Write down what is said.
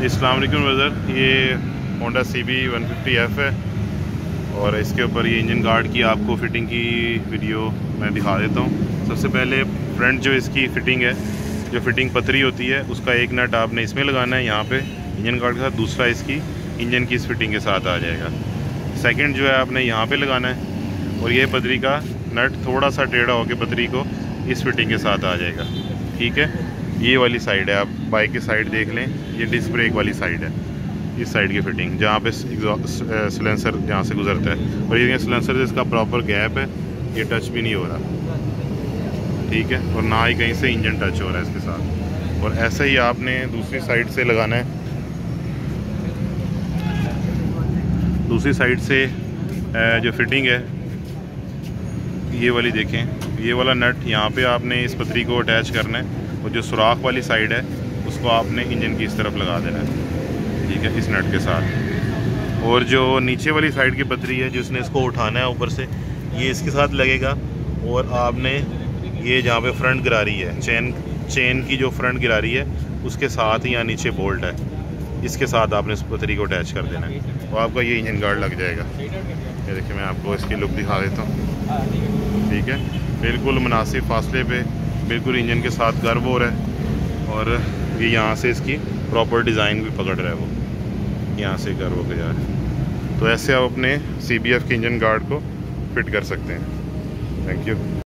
अस्सलाम वालेकुम ब्रदर, ये होंडा CB 150F है और इसके ऊपर ये इंजन गार्ड की आपको फ़िटिंग की वीडियो मैं दिखा देता हूँ। सबसे पहले फ्रंट जो इसकी फ़िटिंग है, जो फ़िटिंग पतरी होती है, उसका एक नट आपने इसमें लगाना है यहाँ पे इंजन गार्ड के साथ, दूसरा इसकी इंजन की इस फिटिंग के साथ आ जाएगा। सेकंड जो है आपने यहाँ पे लगाना है और ये पतरी का नट थोड़ा सा टेढ़ा होकर पतरी को इस फिटिंग के साथ आ जाएगा। ठीक है, ये वाली साइड है, आप बाइक की साइड देख लें, ये डिस्क ब्रेक वाली साइड है, इस साइड की फिटिंग जहाँ पे सिलेंसर जहाँ से गुजरता है, और ये सिलेंसर से इसका प्रॉपर गैप है, ये टच भी नहीं हो रहा। ठीक है, और ना ही कहीं से इंजन टच हो रहा है इसके साथ। और ऐसे ही आपने दूसरी साइड से लगाना है, दूसरी साइड से जो फिटिंग है ये वाली देखें, ये वाला नट यहाँ पे आपने इस पतरी को अटैच करना है और जो सुराख वाली साइड है उसको आपने इंजन की इस तरफ लगा देना है। ठीक है, इस नट के साथ। और जो नीचे वाली साइड की पतरी है जिसने इसको उठाना है ऊपर से, ये इसके साथ लगेगा। और आपने ये जहाँ पे फ्रंट गिरारी है, चेन की जो फ्रंट गिरारी है उसके साथ ही यहाँ नीचे बोल्ट है, इसके साथ आपने इस पतरी को अटैच कर देना है और आपका ये इंजन गार्ड लग जाएगा। ये देखिए, मैं आपको इसकी लुक दिखा देता हूँ। ठीक है, बिल्कुल मुनासिब फासले पे बिल्कुल इंजन के साथ गर्व हो रहा है और ये यहाँ से इसकी प्रॉपर डिज़ाइन भी पकड़ रहा है, वो यहाँ से गर्व होकर जा रहा है। तो ऐसे आप अपने CBF के इंजन गार्ड को फिट कर सकते हैं। Thank you.